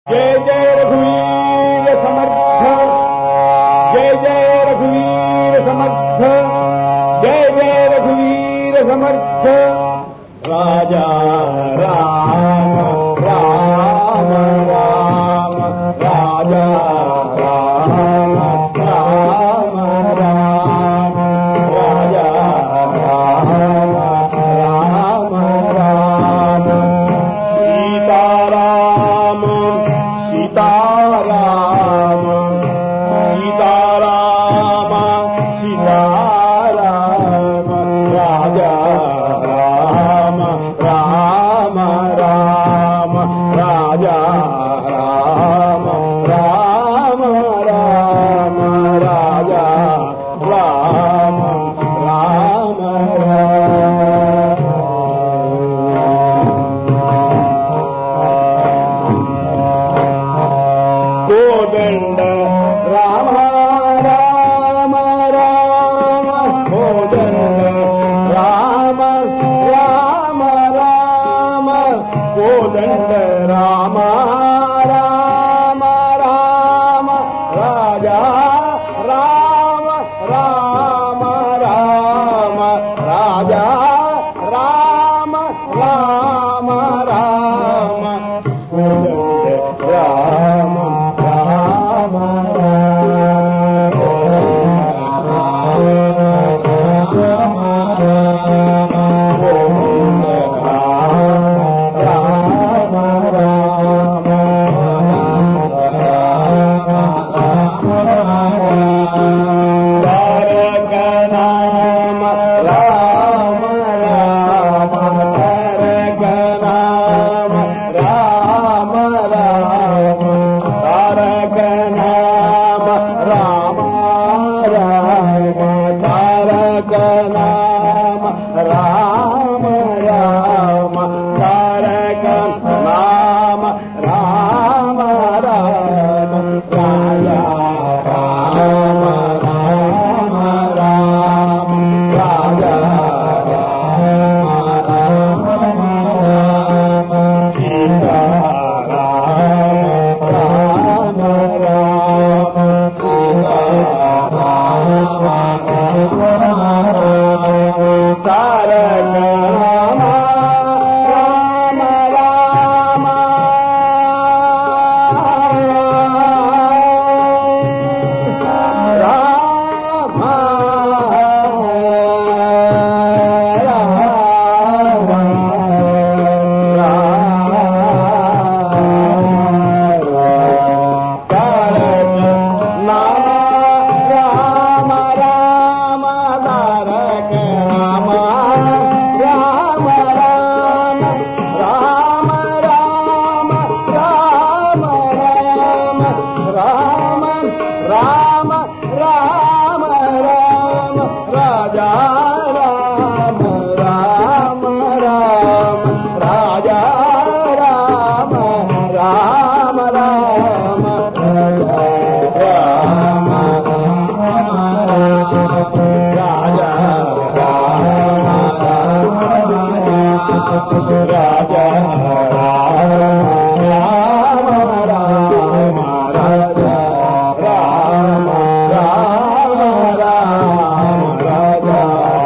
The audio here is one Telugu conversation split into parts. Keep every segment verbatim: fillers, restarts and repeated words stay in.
जय जय रघुवीर समर्थ, जय जय रघुवीर समर्थ, जय जय रघुवीर समर्थ। राजा राम राम राम, राजा राम राम राम, राजा राम राम राम। सीताराम सीताराम सीताराम सीताराम, राजा राम राम राम, राजा राम राम राम, राजा राम राम कोदंड राम राम राम, कोदंड राम राम राम, कोदंड राम राम राम, राजा राम राम राम, राजा राम राम राम, कोदंड राम राम तारक नाम राम राम, तारक नाम राम राम, तारक नाम राम राम, तारक नाम राम राम, तारक नाम राम राम, राजा राम राम राम, राजा राम राम राम, सीता राम राम राम, सीता राम तारक राम राम राम, राम राम राम, राजा राम राम राम, राजा राम राम राम, राम राजा राम राजा राम राम, राजा राम राम राम, राजा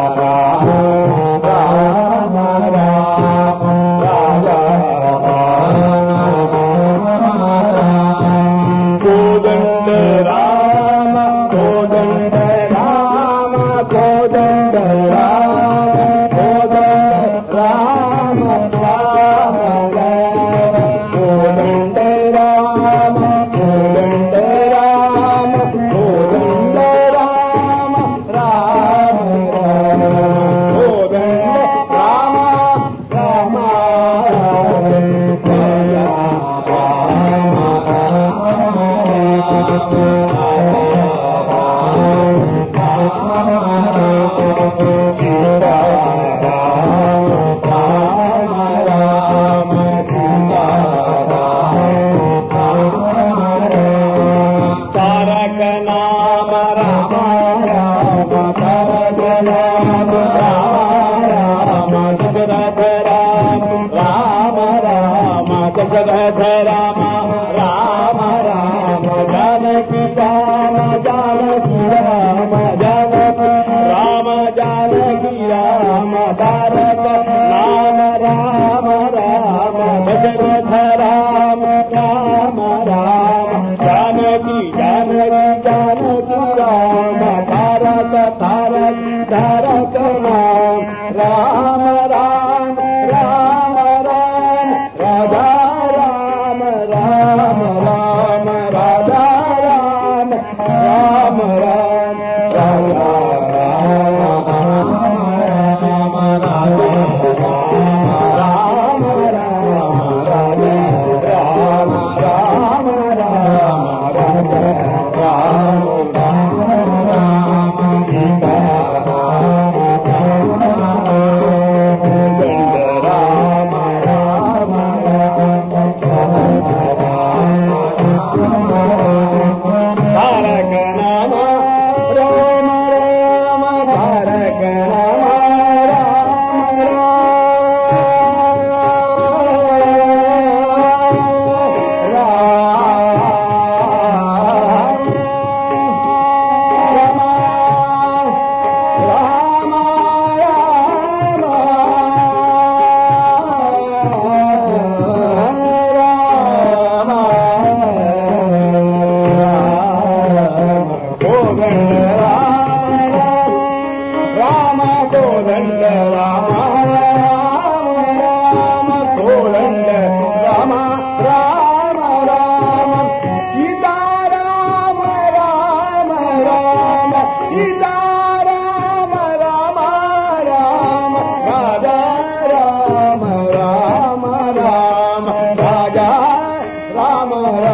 राम राम, राजा कोदंड राम कोदंड राम, कोदंड राम कोदंड राम राम राम, कोदंड राम कोदंड राम, कोदंड राम राम राम, कोदंड राम राम राम, राजा राम राम।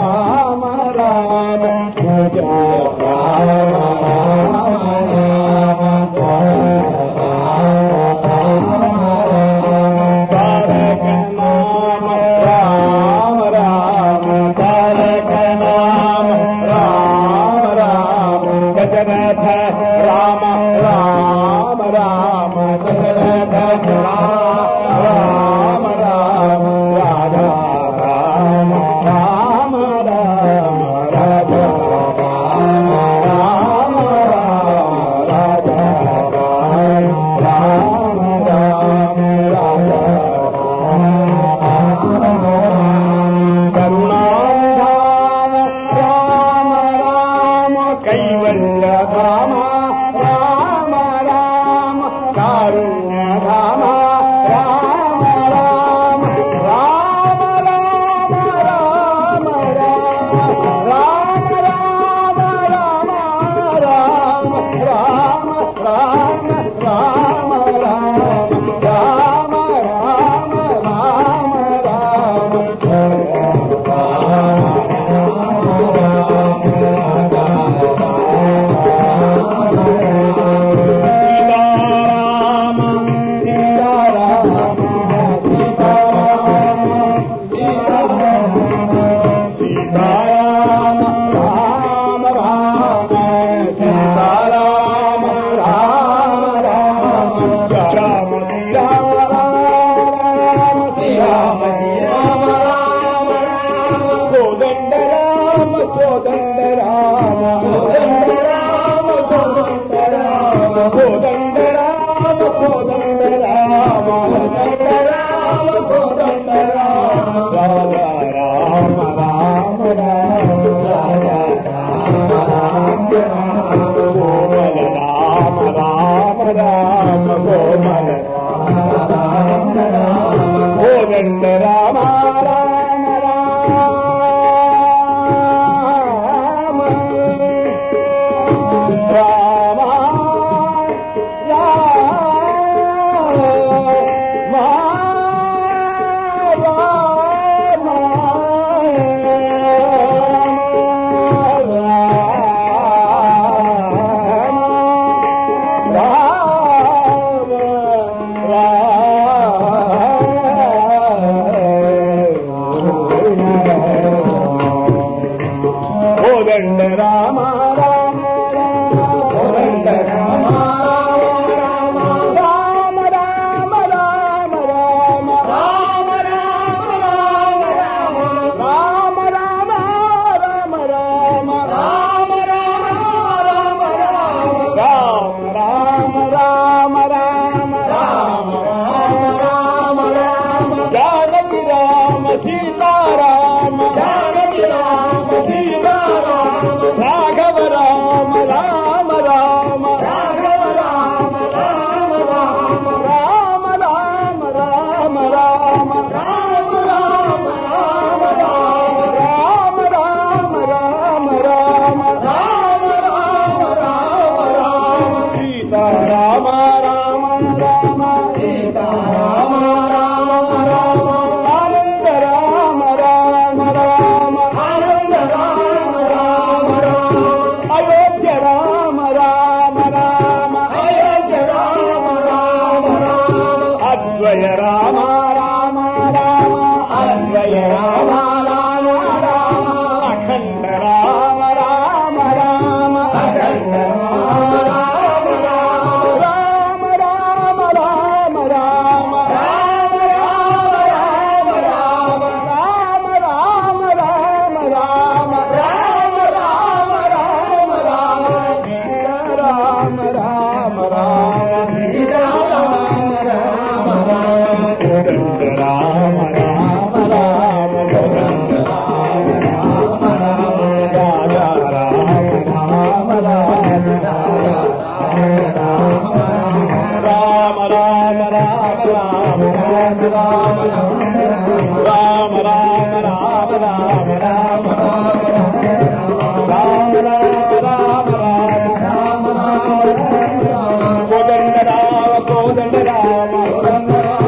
రామ రామ భజ రామ తారక నామ రామ రామ తారక నామ రామ రామ గజరథ రామ రామ రామ గజరథ రామ రామ రాధా రామ రామ రామ రాధా రామ రామ రాధా రామ రామ రాధా కరుణాధామ రామ రామ కైవల్య ధామ రామ రామ కారుణ్యధామ రామ రామ రామ రామ రామ రామ రామ రామ రామ రామ రామ రామ రామ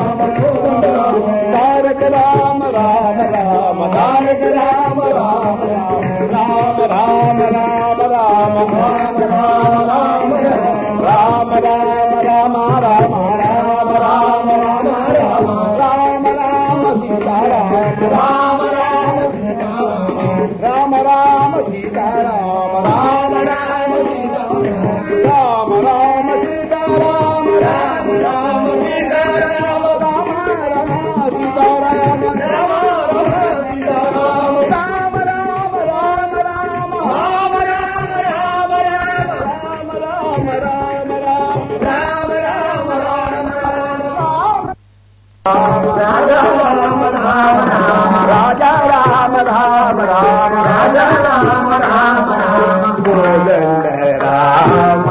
Ram Ram राम राम सीता राम राम राम सीता राम राम सीता राम राम राम सीता राम राम राम सीता राम राम राम सीता राम राम राम राम राम राम राम राम राम राम राम राम राम राम राम राम राजा राम राम राम राजा राम राम राम राजा राम राम राम गोविंद राम